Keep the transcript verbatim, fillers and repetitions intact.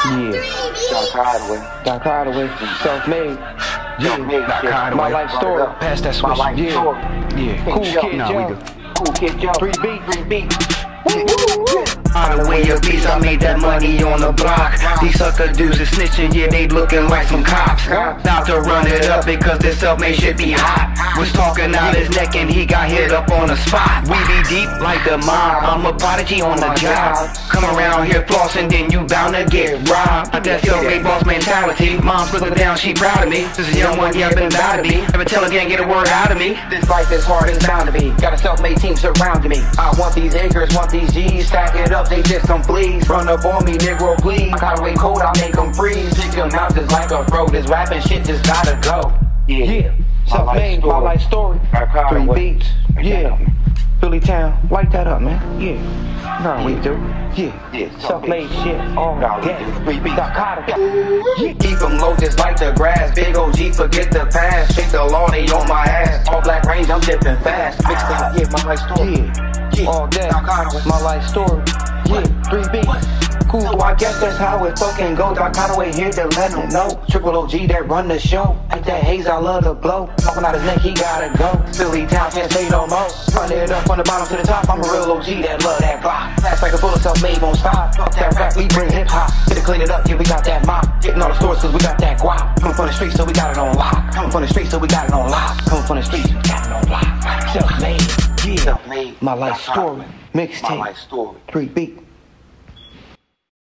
Yeah. Hideaway. Doc Hideaway. Self-made. Yeah. My life story. Pass that switch. My life Yeah. story. Yeah. Kool Kid Nah, Joe. we good. Kool Kid Joe. three beats. three beats. On the way of beats, I made that money on the block. These sucker dudes is snitching, yeah, they looking like some cops. About to run it up because this self-made shit be hot. Was talking out his neck and he got hit up on the spot. We be deep like the mob, I'm a prodigy on the job. Come around here flossing, then you bound to get robbed. That self-made boss mentality, mom's looking down, she proud of me. This is a young one, yeah, been bound to be. Never tell again, get a word out of me. This life is hard, it's bound to be. Got a self-made team surrounding me. I want these acres, want these G's. Stack it up, they just some fleas. Run up on me, Negro, please. Hideaway cold, I'll make them freeze. Stick them out just like a bro. This rapping shit just gotta go. Yeah. Yeah. Self-made. My life story. three beats. Yeah. Philly town. Light that up, man. Yeah. Nah, we do. Yeah. Yeah. Self-made shit. All day. three beats. Doc Hideaway. Yeah. Keep them low just like the grass. Big O G, forget the past. Shake the law, they on my ass. All black range, I'm dipping fast. Mixtape, yeah, my life story. Yeah. Yeah. All day. Doc Hideaway. My life story. Yeah. three beats. Cool. So I guess that's how it fucking go. Doc Hideaway here to let him know. Triple O G that run the show. Like that haze, I love to blow. Popping out his neck, he gotta go. Philly town can't say no more. Run it up from the bottom to the top. I'm a real O G that love that block. Fast like a bullet, self-made, won't stop. Fuck that rap, we bring hip hop. Get it, clean it up, yeah, we got that mop. Getting all the stores cause we got that guap. Coming from the streets, so we got it on lock. Coming from the streets, so we got it on lock. Coming from the streets, we got it on lock. Self-made. Yeah. Self-made. My life Doc Hideaway. story. Mixtape. My life story. three beats.